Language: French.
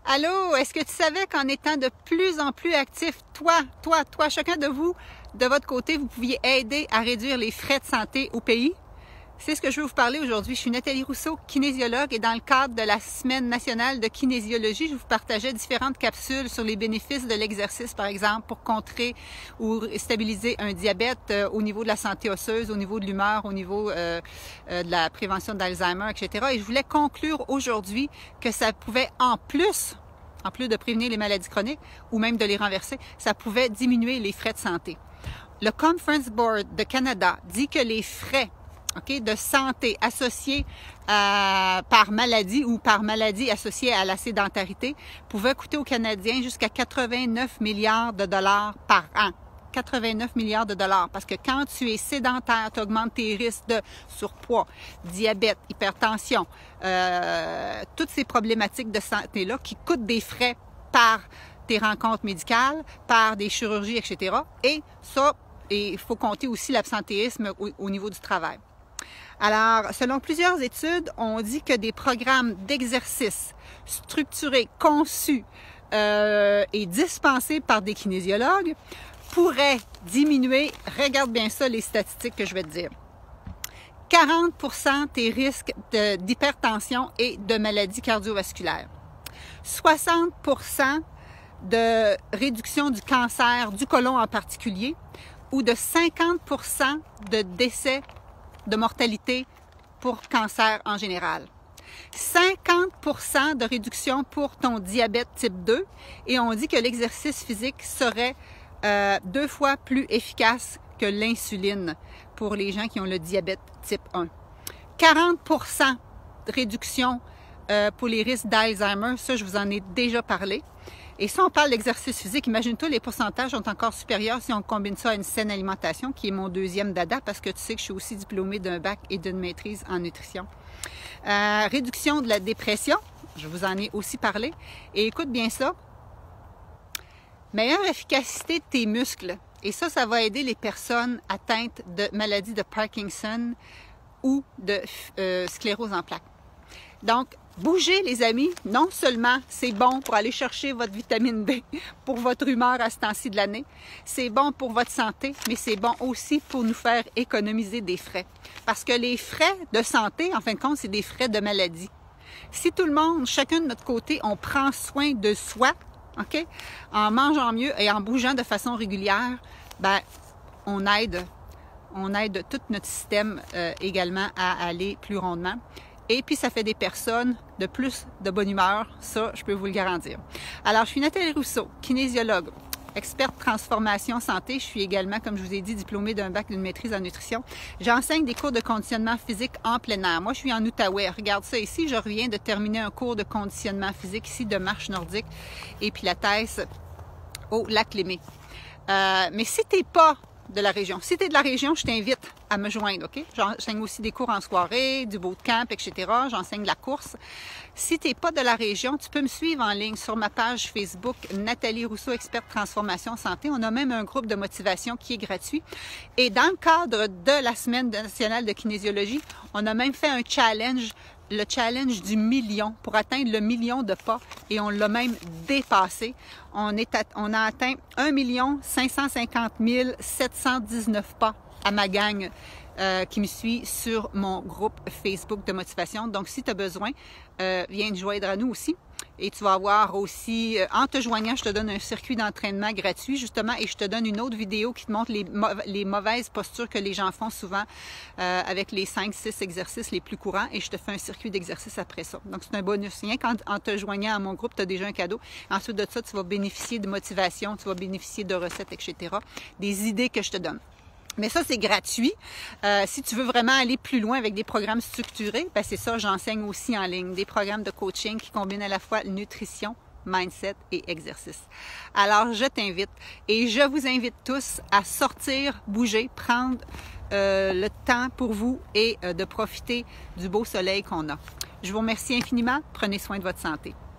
Allô, est-ce que tu savais qu'en étant de plus en plus actif, toi, chacun de vous, de votre côté, vous pouviez aider à réduire les frais de santé au pays? C'est ce que je veux vous parler aujourd'hui. Je suis Nathalie Rousseau, kinésiologue, et dans le cadre de la Semaine nationale de kinésiologie, je vous partageais différentes capsules sur les bénéfices de l'exercice, par exemple, pour contrer ou stabiliser un diabète au niveau de la santé osseuse, au niveau de l'humeur, au niveau de la prévention d'Alzheimer, etc. Et je voulais conclure aujourd'hui que ça pouvait, en plus de prévenir les maladies chroniques ou même de les renverser, ça pouvait diminuer les frais de santé. Le Conference Board de Canada dit que les frais de santé associés par maladie ou par maladie associée à la sédentarité pouvaient coûter aux Canadiens jusqu'à 89 milliards de dollars par an. 89 milliards de dollars. Parce que quand tu es sédentaire, tu augmentes tes risques de surpoids, diabète, hypertension, toutes ces problématiques de santé-là qui coûtent des frais par tes rencontres médicales, par des chirurgies, etc. Et ça, il faut compter aussi l'absentéisme au niveau du travail. Alors, selon plusieurs études, on dit que des programmes d'exercice structurés, conçus et dispensés par des kinésiologues pourraient diminuer, regarde bien ça, les statistiques que je vais te dire, 40% tes risques d'hypertension et de maladies cardiovasculaires, 60% de réduction du cancer du côlon en particulier, ou de 50% de décès de mortalité pour cancer en général. 50% de réduction pour ton diabète type 2 et on dit que l'exercice physique serait 2 fois plus efficace que l'insuline pour les gens qui ont le diabète type 1. 40% de réduction pour les risques d'Alzheimer, ça je vous en ai déjà parlé. Et si on parle d'exercice physique, imagine-toi, les pourcentages sont encore supérieurs si on combine ça à une saine alimentation, qui est mon deuxième dada, parce que tu sais que je suis aussi diplômée d'un bac et d'une maîtrise en nutrition. Réduction de la dépression, je vous en ai aussi parlé. Et écoute bien ça, meilleure efficacité de tes muscles. Et ça va aider les personnes atteintes de maladies de Parkinson ou de sclérose en plaques. Donc, bouger, les amis, non seulement c'est bon pour aller chercher votre vitamine D pour votre humeur à ce temps-ci de l'année, c'est bon pour votre santé, mais c'est bon aussi pour nous faire économiser des frais. Parce que les frais de santé, en fin de compte, c'est des frais de maladie. Si tout le monde, chacun de notre côté, on prend soin de soi, en mangeant mieux et en bougeant de façon régulière, ben, on aide tout notre système également à aller plus rondement. Et puis, ça fait des personnes de plus de bonne humeur, ça, je peux vous le garantir. Alors, je suis Nathalie Rousseau, kinésiologue, experte transformation santé. Je suis également, comme je vous ai dit, diplômée d'un bac d'une maîtrise en nutrition. J'enseigne des cours de conditionnement physique en plein air. Moi, je suis en Outaouais. Regarde ça ici, je reviens de terminer un cours de conditionnement physique ici de marche nordique et pilates au lac Lémé. Mais si tu n'es pas de la région. Si tu es de la région, je t'invite à me joindre, OK? J'enseigne aussi des cours en soirée, du bootcamp, etc. J'enseigne la course. Si tu n'es pas de la région, tu peux me suivre en ligne sur ma page Facebook Nathalie Rousseau, experte transformation santé. On a même un groupe de motivation qui est gratuit. Et dans le cadre de la Semaine nationale de kinésiologie, on a même fait un challenge, le challenge du million, pour atteindre le million de pas, et on l'a même dépassé. On a atteint 1 550 719 pas à ma gang qui me suit sur mon groupe Facebook de motivation. Donc, si tu as besoin, viens te joindre à nous aussi. Et tu vas avoir aussi, en te joignant, je te donne un circuit d'entraînement gratuit, justement, et je te donne une autre vidéo qui te montre les mauvaises postures que les gens font souvent avec les 5-6 exercices les plus courants, et je te fais un circuit d'exercice après ça. Donc, c'est un bonus. Rien qu'en te joignant à mon groupe, tu as déjà un cadeau. Ensuite de ça, tu vas bénéficier de motivation, tu vas bénéficier de recettes, etc., des idées que je te donne. Mais ça, c'est gratuit. Si tu veux vraiment aller plus loin avec des programmes structurés, ben c'est ça, j'enseigne aussi en ligne. Des programmes de coaching qui combinent à la fois nutrition, mindset et exercice. Alors, je t'invite et je vous invite tous à sortir, bouger, prendre le temps pour vous et de profiter du beau soleil qu'on a. Je vous remercie infiniment. Prenez soin de votre santé.